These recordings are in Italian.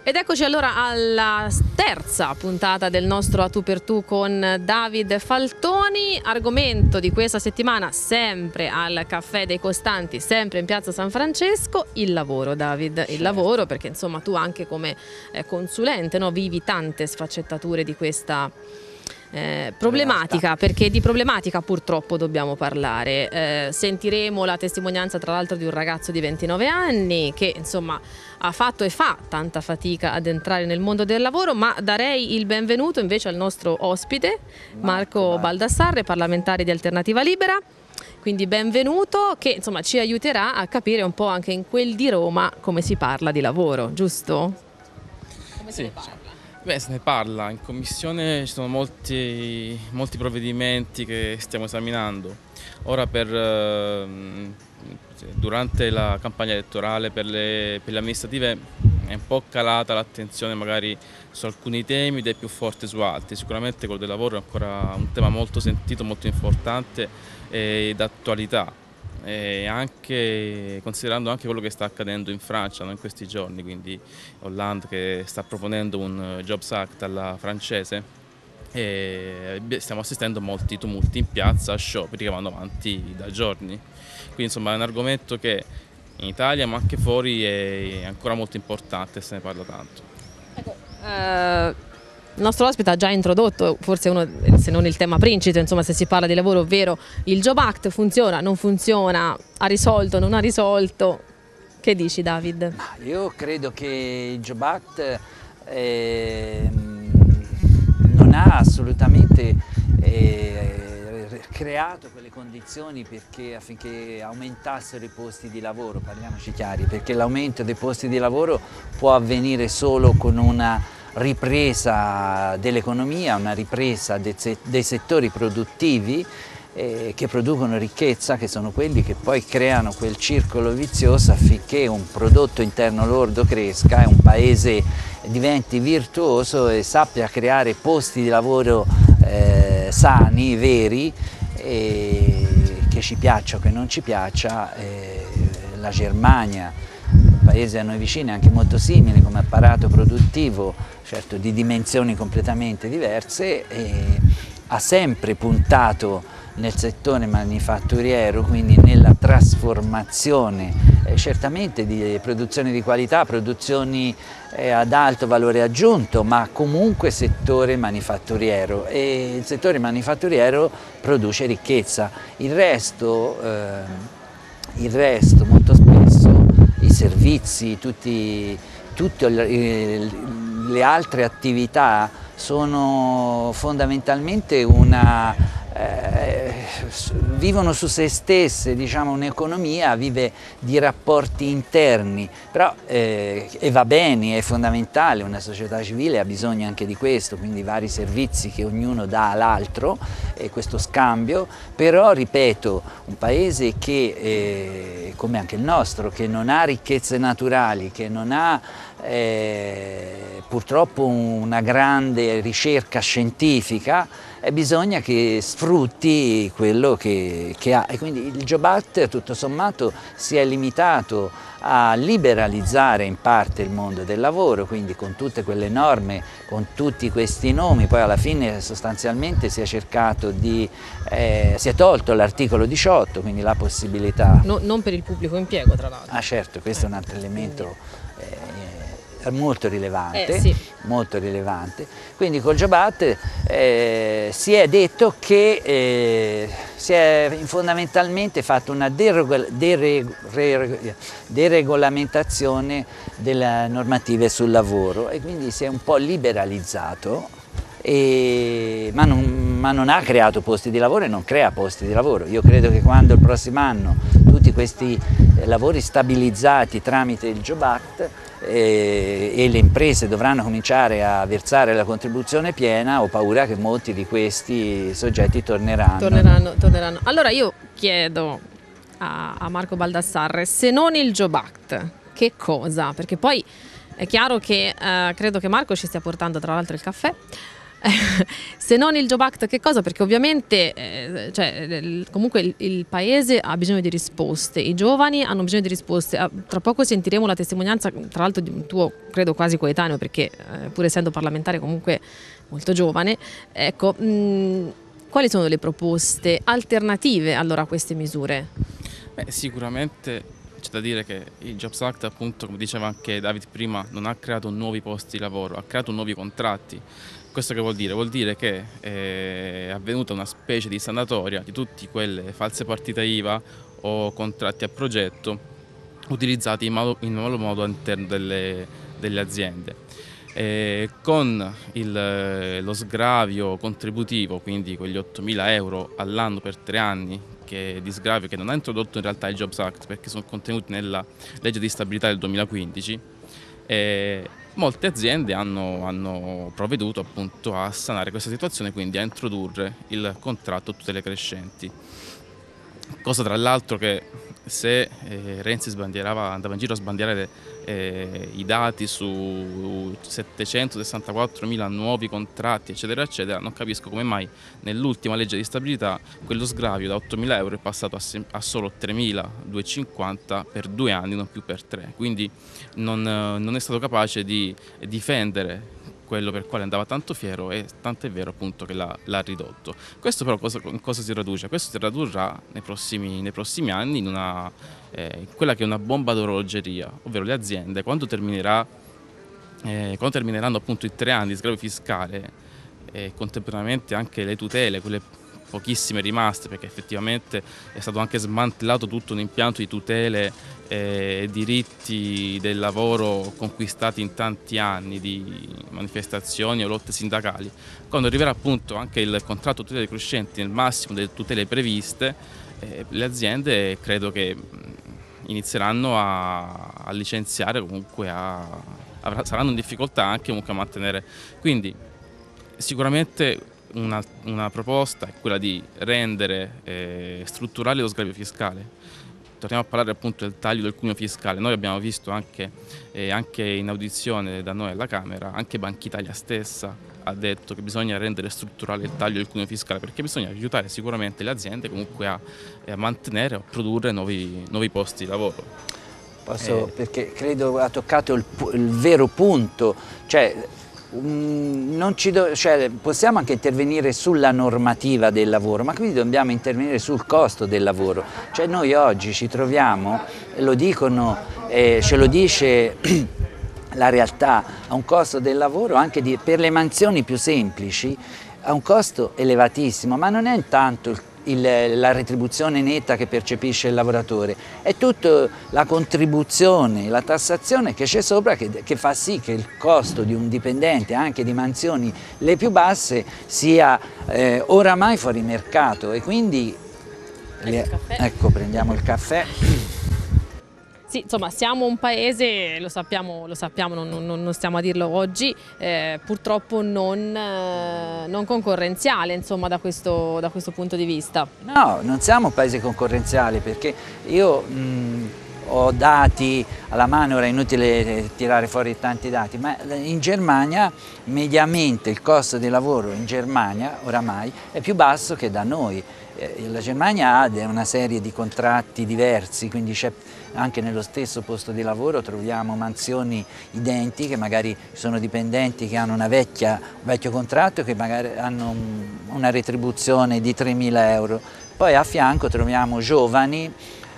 Ed eccoci allora alla terza puntata del nostro A Tu per Tu con David Faltoni. Argomento di questa settimana, sempre al Caffè dei Costanti, sempre in Piazza San Francesco, il lavoro, David. Il lavoro, perché insomma tu anche come consulente, no, vivi tante sfaccettature di questa problematica, perché di problematica purtroppo dobbiamo parlare. Sentiremo la testimonianza tra l'altro di un ragazzo di 29 anni che insomma ha fatto e fa tanta fatica ad entrare nel mondo del lavoro, ma darei il benvenuto invece al nostro ospite Marco Baldassarre, parlamentare di Alternativa Libera. Quindi benvenuto, che insomma ci aiuterà a capire un po' anche in quel di Roma come si parla di lavoro, giusto? Come se ne parla? Beh, se ne parla, in commissione ci sono molti provvedimenti che stiamo esaminando. Ora durante la campagna elettorale per le amministrative è un po' calata l'attenzione magari su alcuni temi ed è più forte su altri. Sicuramente quello del lavoro è ancora un tema molto sentito, molto importante e d'attualità. E anche considerando anche quello che sta accadendo in Francia, no, in questi giorni, quindi Hollande che sta proponendo un Jobs Act alla francese, e stiamo assistendo a molti tumulti in piazza, a scioperi che vanno avanti da giorni. Quindi insomma è un argomento che in Italia ma anche fuori è ancora molto importante e se ne parla tanto. Ecco, il nostro ospite ha già introdotto forse uno, se non il tema principe, insomma, se si parla di lavoro, ovvero il Job Act. Funziona, non funziona, ha risolto, non ha risolto? Che dici, David? Io credo che il Job Act non ha assolutamente creato quelle condizioni affinché aumentassero i posti di lavoro, parliamoci chiari, perché l'aumento dei posti di lavoro può avvenire solo con una ripresa dell'economia, una ripresa dei settori produttivi che producono ricchezza, che sono quelli che poi creano quel circolo vizioso affinché un prodotto interno lordo cresca e un paese diventi virtuoso e sappia creare posti di lavoro sani, veri, che ci piaccia o che non ci piaccia. La Germania, un paese a noi vicino, anche molto simile come apparato produttivo, certo di dimensioni completamente diverse, ha sempre puntato nel settore manifatturiero, quindi nella trasformazione certamente di produzioni di qualità, produzioni ad alto valore aggiunto, ma comunque settore manifatturiero, e il settore manifatturiero produce ricchezza. Il resto molto spesso, i servizi, tutte le altre attività sono fondamentalmente vivono su se stesse, diciamo, un'economia vive di rapporti interni, però e va bene, è fondamentale, una società civile ha bisogno anche di questo, quindi vari servizi che ognuno dà all'altro e questo scambio, però ripeto, un paese che, come anche il nostro, che non ha ricchezze naturali, che non ha purtroppo una grande ricerca scientifica, bisogna che sfrutti quello che ha, e quindi il Job Act tutto sommato si è limitato a liberalizzare in parte il mondo del lavoro, quindi con tutte quelle norme, con tutti questi nomi, poi alla fine sostanzialmente si è cercato di, si è tolto l'articolo 18, quindi la possibilità... Non per il pubblico impiego, tra l'altro. Ah certo, questo è un altro elemento molto rilevante, sì. molto rilevante. Quindi col Job Act si è detto che si è fondamentalmente fatta una deregolamentazione delle normative sul lavoro e quindi si è un po' liberalizzato, ma non ha creato posti di lavoro e non crea posti di lavoro. Io credo che quando il prossimo anno tutti questi lavori stabilizzati tramite il Job Act e le imprese dovranno cominciare a versare la contribuzione piena, ho paura che molti di questi soggetti torneranno. Allora io chiedo a Marco Baldassarre, se non il Job Act, che cosa? Perché poi è chiaro che credo che Marco ci stia portando tra l'altro il caffè. Se non il Job Act, che cosa? Perché ovviamente comunque il paese ha bisogno di risposte, i giovani hanno bisogno di risposte. Tra poco sentiremo la testimonianza, tra l'altro di un tuo, credo quasi coetaneo, perché pur essendo parlamentare comunque molto giovane. Ecco, quali sono le proposte alternative allora a queste misure? Beh, sicuramente c'è da dire che il Jobs Act, appunto, come diceva anche David prima, non ha creato nuovi posti di lavoro, ha creato nuovi contratti. Questo che vuol dire? Vuol dire che è avvenuta una specie di sanatoria di tutte quelle false partite IVA o contratti a progetto utilizzati in malo modo all'interno delle aziende. Con lo sgravio contributivo, quindi quegli 8.000 euro all'anno per 3 anni, di sgravio che non ha introdotto in realtà il Jobs Act perché sono contenuti nella legge di stabilità del 2015, molte aziende hanno provveduto appunto a sanare questa situazione, quindi a introdurre il contratto a tutele crescenti. Cosa tra l'altro che se Renzi andava in giro a sbandierare i dati su 764.000 nuovi contratti eccetera eccetera, non capisco come mai nell'ultima legge di stabilità quello sgravio da 8.000 euro è passato a solo 3.250 per 2 anni, non più per 3, quindi non è stato capace di difendere quello per quale andava tanto fiero, e tanto è vero appunto che l'ha ridotto. Questo però in cosa si traduce? Questo si tradurrà nei prossimi anni in quella che è una bomba d'orologeria, ovvero le aziende quando termineranno appunto i 3 anni di sgravio fiscale e contemporaneamente anche le tutele, quelle pochissime rimaste, perché effettivamente è stato anche smantellato tutto un impianto di tutele e diritti del lavoro conquistati in tanti anni di manifestazioni o lotte sindacali. Quando arriverà appunto anche il contratto di tutele crescenti nel massimo delle tutele previste, le aziende credo che inizieranno a licenziare, comunque saranno in difficoltà anche comunque a mantenere. Quindi sicuramente una proposta è quella di rendere strutturale lo sgravio fiscale. Torniamo a parlare appunto del taglio del cuneo fiscale. Noi abbiamo visto anche in audizione da noi alla Camera, anche Banca Italia stessa ha detto che bisogna rendere strutturale il taglio del cuneo fiscale, perché bisogna aiutare sicuramente le aziende comunque a mantenere o a produrre nuovi posti di lavoro. Perché credo ha toccato il vero punto, possiamo anche intervenire sulla normativa del lavoro, ma quindi dobbiamo intervenire sul costo del lavoro. Noi oggi ci troviamo, lo dicono, ce lo dice la realtà, a un costo del lavoro anche per le mansioni più semplici, a un costo elevatissimo, ma non è intanto la retribuzione netta che percepisce il lavoratore, è tutta la contribuzione, la tassazione che c'è sopra che fa sì che il costo di un dipendente anche di mansioni le più basse sia oramai fuori mercato, e quindi ecco, prendiamo il caffè. Sì, insomma, siamo un paese, lo sappiamo, non stiamo a dirlo oggi, purtroppo non concorrenziale, insomma, da questo punto di vista. No, non siamo un paese concorrenziale, perché io ho dati alla mano, ora è inutile tirare fuori tanti dati, ma in Germania mediamente il costo di lavoro in Germania oramai è più basso che da noi. La Germania ha una serie di contratti diversi, quindi c'è anche nello stesso posto di lavoro troviamo mansioni identiche, magari ci sono dipendenti che hanno un vecchio contratto che magari hanno una retribuzione di 3.000 euro, poi a fianco troviamo giovani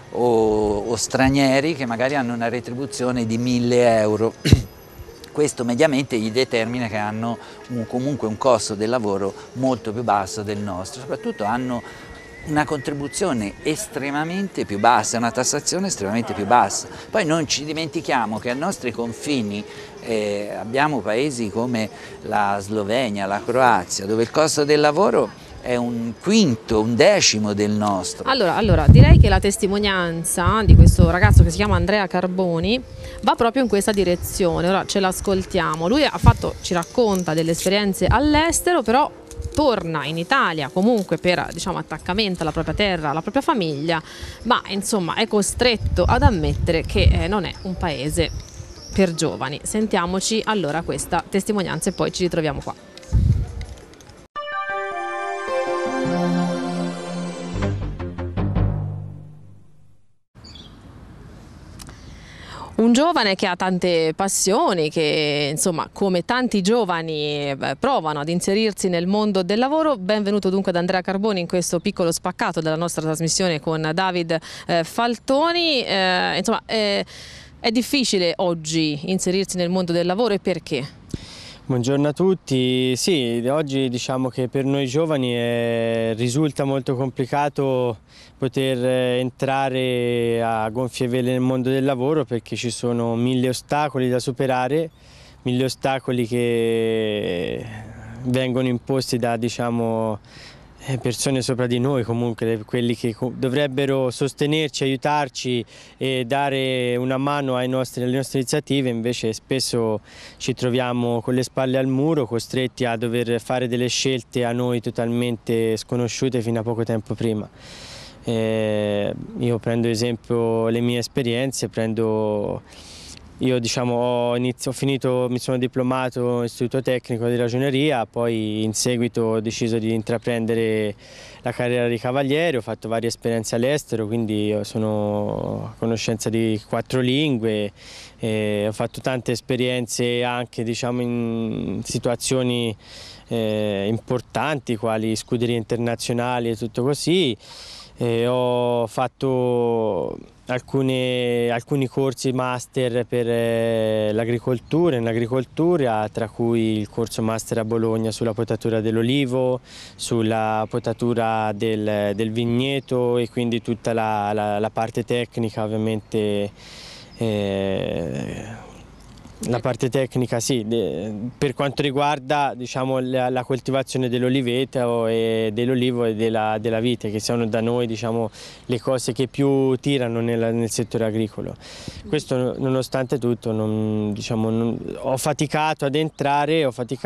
o stranieri che magari hanno una retribuzione di 1.000 euro. Questo mediamente gli determina che hanno comunque un costo del lavoro molto più basso del nostro, soprattutto hanno una contribuzione estremamente più bassa, una tassazione estremamente più bassa. Poi non ci dimentichiamo che ai nostri confini abbiamo paesi come la Slovenia, la Croazia, dove il costo del lavoro è un quinto, un decimo del nostro. Allora, direi che la testimonianza di questo ragazzo che si chiama Andrea Carboni va proprio in questa direzione. Ora ce l'ascoltiamo. Lui ci racconta delle esperienze all'estero, però torna in Italia comunque per, diciamo, attaccamento alla propria terra, alla propria famiglia, ma insomma è costretto ad ammettere che non è un paese per giovani. Sentiamoci allora questa testimonianza e poi ci ritroviamo qua. Un giovane che ha tante passioni, che insomma come tanti giovani provano ad inserirsi nel mondo del lavoro. Benvenuto dunque ad Andrea Carboni in questo piccolo spaccato della nostra trasmissione con David Faltoni. Insomma, è difficile oggi inserirsi nel mondo del lavoro, e perché? Buongiorno a tutti. Sì, oggi diciamo che per noi giovani risulta molto complicato poter entrare a gonfie vele nel mondo del lavoro, perché ci sono 1000 ostacoli da superare, 1000 ostacoli che vengono imposti da, diciamo, persone sopra di noi, comunque quelli che dovrebbero sostenerci, aiutarci e dare una mano alle nostre iniziative. Invece spesso ci troviamo con le spalle al muro, costretti a dover fare delle scelte a noi totalmente sconosciute fino a poco tempo prima. Io prendo esempio le mie esperienze, io diciamo mi sono diplomato in istituto tecnico di ragioneria, poi in seguito ho deciso di intraprendere la carriera di cavaliere, ho fatto varie esperienze all'estero, quindi io sono a conoscenza di 4 lingue, ho fatto tante esperienze anche, diciamo, in situazioni importanti quali scuderie internazionali e tutto così. Ho fatto alcuni corsi master per l'agricoltura, in agricoltura, tra cui il corso master a Bologna sulla potatura dell'olivo, sulla potatura del vigneto, e quindi tutta la parte tecnica, ovviamente. La parte tecnica, sì, per quanto riguarda, diciamo, la coltivazione dell'oliveto e dell'olivo e della vite, che sono da noi, diciamo, le cose che più tirano nel settore agricolo. Questo nonostante tutto ho faticato ad entrare,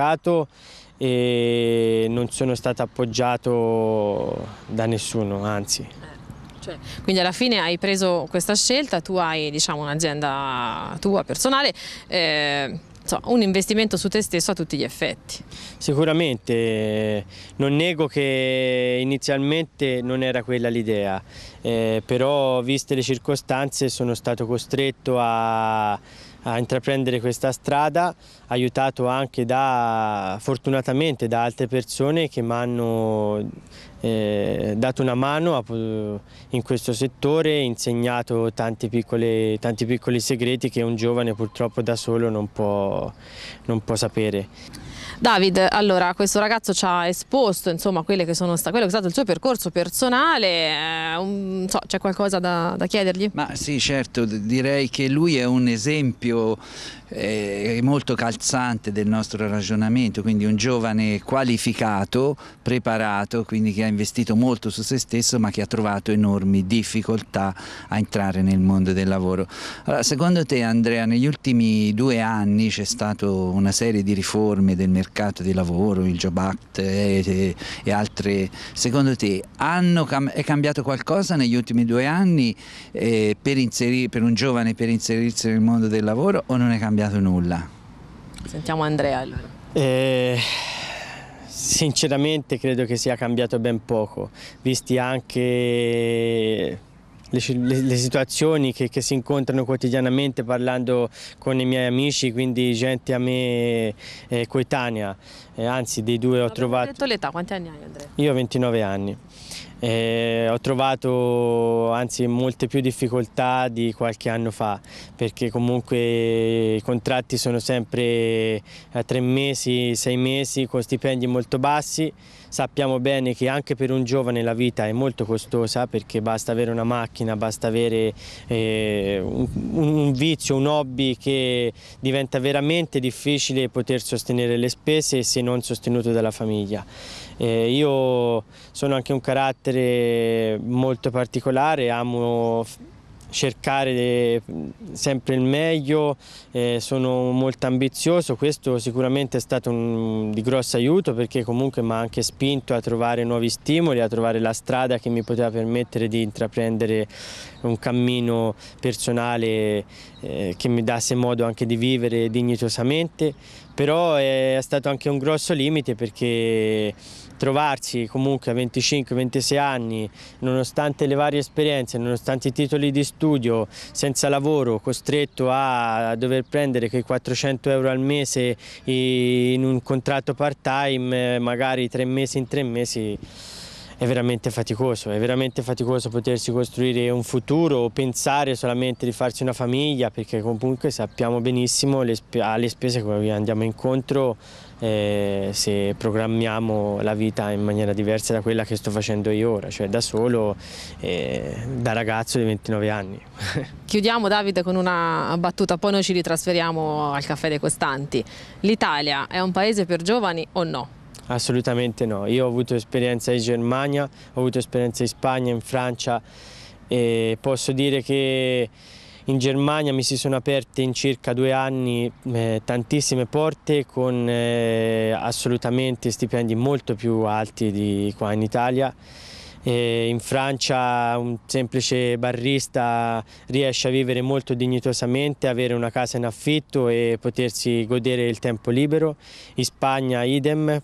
e non sono stato appoggiato da nessuno, anzi. Quindi alla fine hai preso questa scelta, tu hai, diciamo, un'azienda tua personale, insomma, un investimento su te stesso a tutti gli effetti. Sicuramente, non nego che inizialmente non era quella l'idea, però viste le circostanze sono stato costretto a intraprendere questa strada, aiutato anche fortunatamente da altre persone che mi hanno dato una mano in questo settore, insegnato tanti piccoli segreti che un giovane purtroppo da solo non può sapere. David, allora, questo ragazzo ci ha esposto, insomma, quello che è stato il suo percorso personale. C'è qualcosa da chiedergli? Ma sì, certo, direi che lui è un esempio molto calzante del nostro ragionamento, quindi un giovane qualificato, preparato, quindi che ha investito molto su se stesso, ma che ha trovato enormi difficoltà a entrare nel mondo del lavoro. Allora, secondo te, Andrea, negli ultimi 2 anni c'è stata una serie di riforme del mercato del lavoro, il Job Act e altre, secondo te è cambiato qualcosa negli ultimi 2 anni per un giovane per inserirsi nel mondo del lavoro, o non è cambiato nulla? Sentiamo Andrea allora. Sinceramente credo che sia cambiato ben poco, visti anche le situazioni che si incontrano quotidianamente parlando con i miei amici, quindi gente a me coetanea, anzi dei due ho trovato... Hai detto l'età, quanti anni hai, Andrea? Io ho 29 anni. Ho trovato anzi molte più difficoltà di qualche anno fa, perché comunque i contratti sono sempre a 3 mesi, 6 mesi, con stipendi molto bassi. Sappiamo bene che anche per un giovane la vita è molto costosa, perché basta avere una macchina, basta avere un vizio, un hobby, che diventa veramente difficile poter sostenere le spese se non sostenuto dalla famiglia. Io sono anche un carattere molto particolare, amo cercare sempre il meglio, sono molto ambizioso. Questo sicuramente è stato di grosso aiuto, perché comunque mi ha anche spinto a trovare nuovi stimoli, a trovare la strada che mi poteva permettere di intraprendere un cammino personale che mi dasse modo anche di vivere dignitosamente. Però è stato anche un grosso limite, perché trovarsi comunque a 25-26 anni, nonostante le varie esperienze, nonostante i titoli di studio, senza lavoro, costretto a dover prendere quei 400 euro al mese in un contratto part-time, magari 3 mesi in 3 mesi, è veramente faticoso potersi costruire un futuro o pensare solamente di farsi una famiglia, perché comunque sappiamo benissimo alle spese che andiamo incontro se programmiamo la vita in maniera diversa da quella che sto facendo io ora, cioè da solo, da ragazzo di 29 anni. Chiudiamo, David, con una battuta, poi noi ci ritrasferiamo al Caffè dei Costanti. L'Italia è un paese per giovani o no? Assolutamente no, io ho avuto esperienza in Germania, ho avuto esperienza in Spagna, in Francia e posso dire che in Germania mi si sono aperte in circa 2 anni tantissime porte con assolutamente stipendi molto più alti di qua in Italia. E in Francia un semplice barista riesce a vivere molto dignitosamente, avere una casa in affitto e potersi godere il tempo libero. In Spagna idem,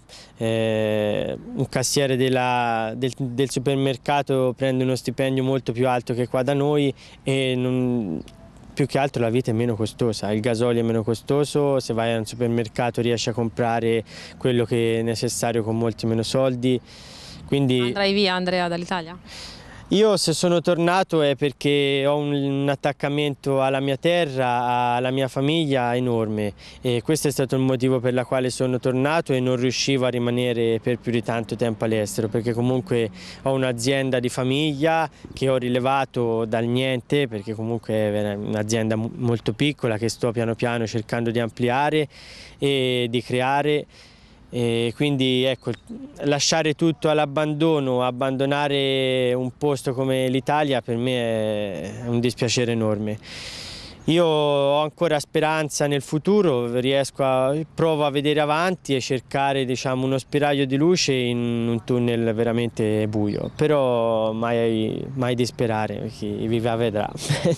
un cassiere del supermercato prende uno stipendio molto più alto che qua da noi e più che altro la vita è meno costosa, il gasolio è meno costoso, se vai al supermercato riesci a comprare quello che è necessario con molti meno soldi. Quindi andrai via, Andrea, dall'Italia? Io se sono tornato è perché ho un attaccamento alla mia terra, alla mia famiglia enorme e questo è stato il motivo per il quale sono tornato e non riuscivo a rimanere per più di tanto tempo all'estero, perché comunque ho un'azienda di famiglia che ho rilevato dal niente, perché comunque è un'azienda molto piccola che sto piano piano cercando di ampliare e di creare. E quindi ecco, lasciare tutto all'abbandono, abbandonare un posto come l'Italia per me è un dispiacere enorme. Io ho ancora speranza nel futuro, provo a vedere avanti e cercare, diciamo, uno spiraglio di luce in un tunnel veramente buio, però mai disperare, chi vivrà vedrà.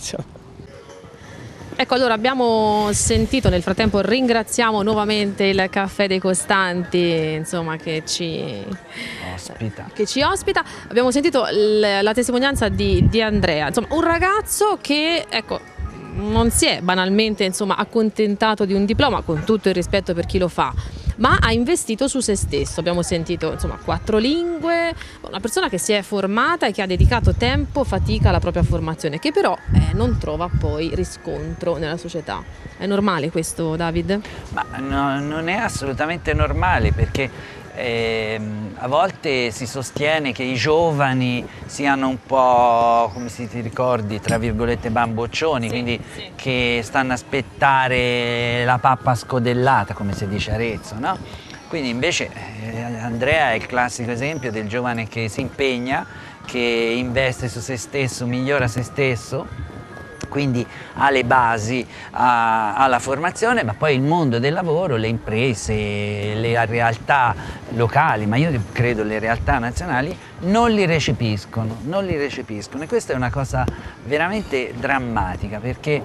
Ecco, allora abbiamo sentito, nel frattempo ringraziamo nuovamente il Caffè dei Costanti, insomma, che ci ospita. Abbiamo sentito la testimonianza di Andrea, insomma, un ragazzo che, ecco, non si è banalmente, insomma, accontentato di un diploma, con tutto il rispetto per chi lo fa, ma ha investito su se stesso. Abbiamo sentito, insomma, 4 lingue, una persona che si è formata e che ha dedicato tempo, fatica alla propria formazione, che però non trova poi riscontro nella società. È normale questo, David? Ma no, non è assolutamente normale, perché a volte si sostiene che i giovani siano un po', come si ti ricordi, tra virgolette bamboccioni, sì, quindi sì, che stanno a aspettare la pappa scodellata, come si dice a Arezzo, no? Quindi invece Andrea è il classico esempio del giovane che si impegna, che investe su se stesso, migliora se stesso, quindi ha le basi alla formazione, ma poi il mondo del lavoro, le imprese, le realtà locali, ma io credo le realtà nazionali, non li recepiscono e questa è una cosa veramente drammatica, perché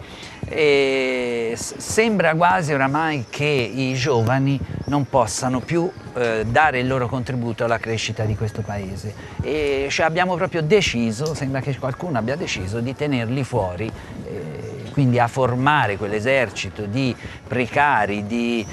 sembra quasi oramai che i giovani non possano più dare il loro contributo alla crescita di questo paese e cioè abbiamo proprio deciso, sembra che qualcuno abbia deciso di tenerli fuori, quindi a formare quell'esercito di precari, di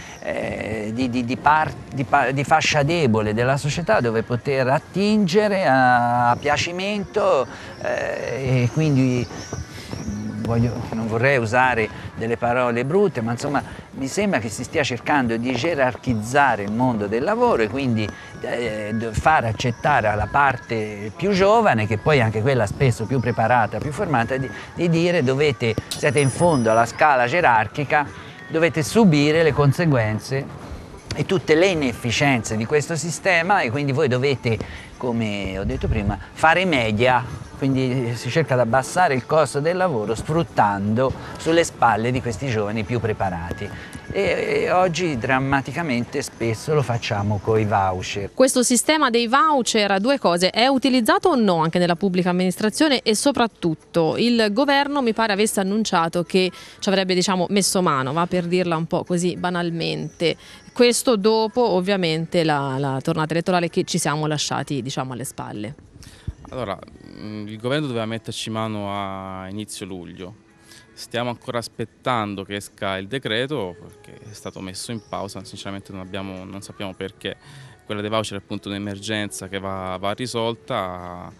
fascia debole della società dove poter attingere a piacimento e quindi non vorrei usare delle parole brutte, ma insomma mi sembra che si stia cercando di gerarchizzare il mondo del lavoro e quindi far accettare alla parte più giovane, che poi è anche quella spesso più preparata, più formata, di dire siete in fondo alla scala gerarchica, dovete subire le conseguenze e tutte le inefficienze di questo sistema e quindi voi dovete come ho detto prima, fare media, quindi si cerca di abbassare il costo del lavoro sfruttando sulle spalle di questi giovani più preparati. E oggi drammaticamente spesso lo facciamo con i voucher. Questo sistema dei voucher, due cose, è utilizzato o no anche nella pubblica amministrazione, e soprattutto il governo mi pare avesse annunciato che ci avrebbe, diciamo, messo mano, va, per dirla un po' così banalmente. Questo dopo ovviamente la tornata elettorale che ci siamo lasciati, diciamo, alle spalle. Allora, il governo doveva metterci mano a inizio luglio. Stiamo ancora aspettando che esca il decreto perché è stato messo in pausa, sinceramente non sappiamo perché. Quella dei voucher è appunto un'emergenza che va risolta.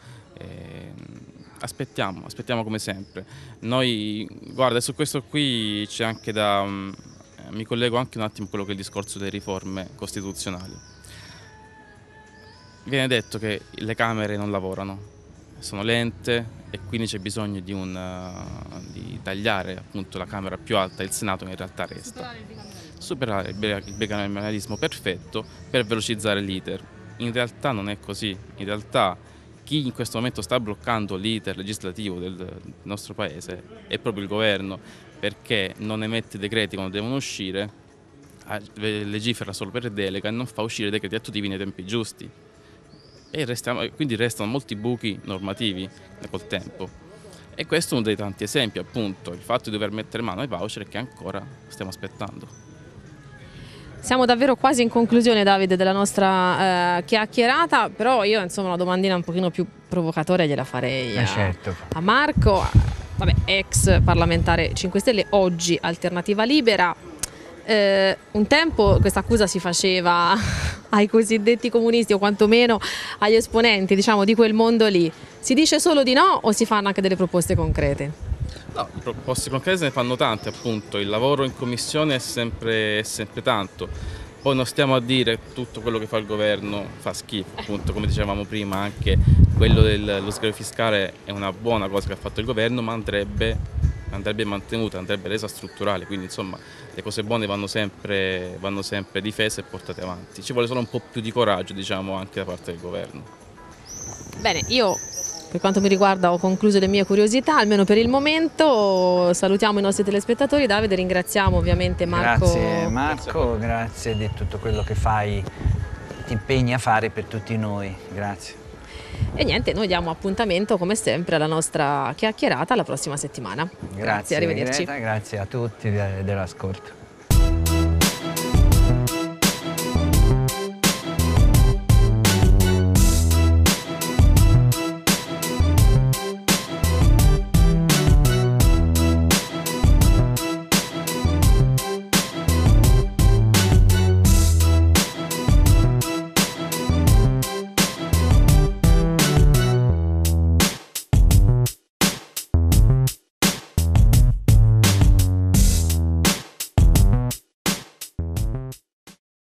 Aspettiamo come sempre. Noi, guarda, su questo qui c'è anche mi collego anche un attimo a quello che è il discorso delle riforme costituzionali. Viene detto che le Camere non lavorano, sono lente e quindi c'è bisogno di tagliare appunto la Camera più alta, il Senato in realtà resta. Superare il bicameralismo perfetto per velocizzare l'iter. In realtà non è così, in realtà chi in questo momento sta bloccando l'iter legislativo del nostro paese è proprio il governo, perché non emette decreti quando devono uscire, legifera solo per delega e non fa uscire decreti attuativi nei tempi giusti. Quindi restano molti buchi normativi col tempo. E questo è uno dei tanti esempi, appunto, il fatto di dover mettere mano ai voucher che ancora stiamo aspettando. Siamo davvero quasi in conclusione, Davide, della nostra chiacchierata, però io, insomma, una domandina un pochino più provocatoria gliela farei Certo. a Marco, vabbè, ex parlamentare 5 Stelle, oggi Alternativa Libera. Un tempo questa accusa si faceva ai cosiddetti comunisti o quantomeno agli esponenti, diciamo, di quel mondo lì. Si dice solo di no o si fanno anche delle proposte concrete? No, di proposte concrete se ne fanno tante, appunto, il lavoro in commissione è sempre tanto. Poi non stiamo a dire tutto quello che fa il governo fa schifo, appunto, come dicevamo prima, anche quello dello sgravio fiscale è una buona cosa che ha fatto il governo, ma andrebbe mantenuta, andrebbe resa strutturale, quindi insomma le cose buone vanno sempre difese e portate avanti. Ci vuole solo un po' più di coraggio, diciamo, anche da parte del governo. Bene, io per quanto mi riguarda ho concluso le mie curiosità, almeno per il momento. Salutiamo i nostri telespettatori. Davide, ringraziamo ovviamente Marco. Grazie Marco, grazie di tutto quello che fai, ti impegni a fare per tutti noi, grazie. E niente, noi diamo appuntamento come sempre alla nostra chiacchierata la prossima settimana. Grazie, arrivederci. Greta, grazie a tutti dell'ascolto.